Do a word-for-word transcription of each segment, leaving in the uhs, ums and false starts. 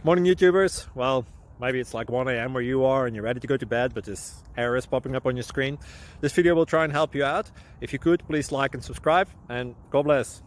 Morning YouTubers. Well, maybe it's like one A M where you are and you're ready to go to bed, but this error is popping up on your screen. This video will try and help you out. If you could, please like and subscribe, and God bless.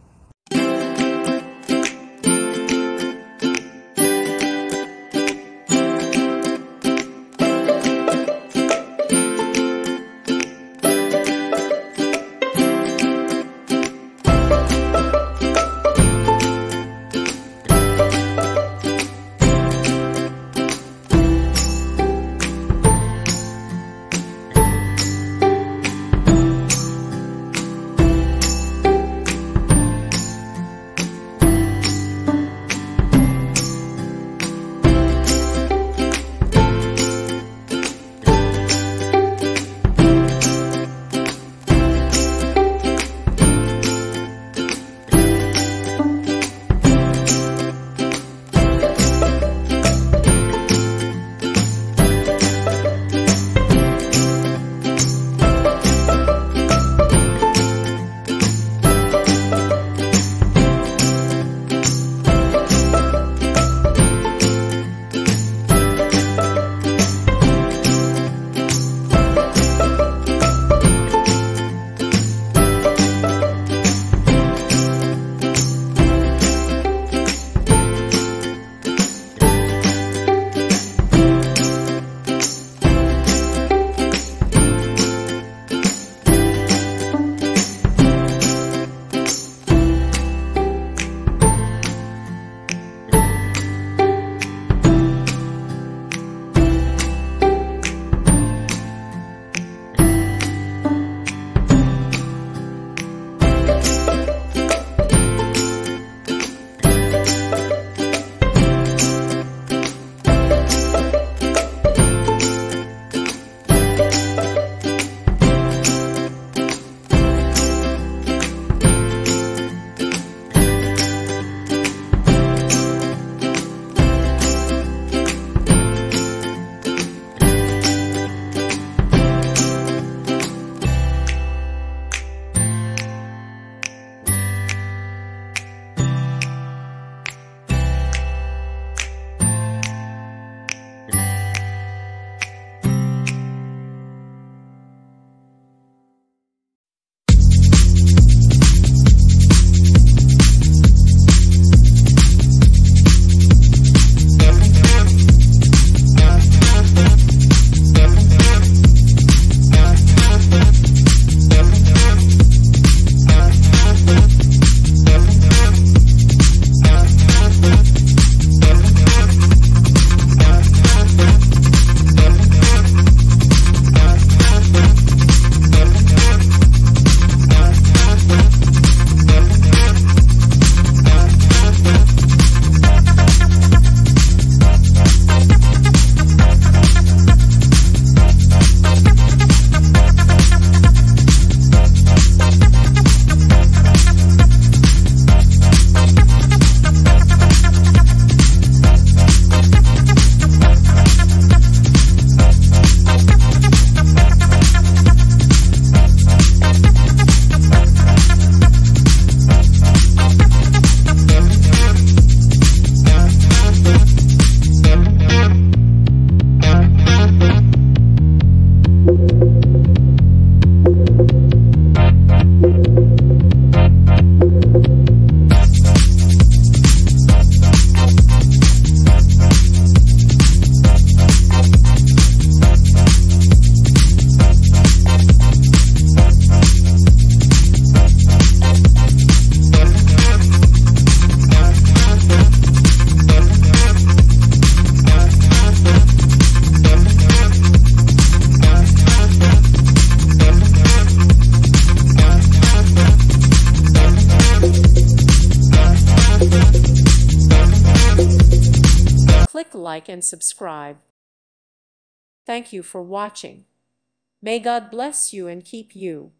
Click like and subscribe. Thank you for watching. May God bless you and keep you.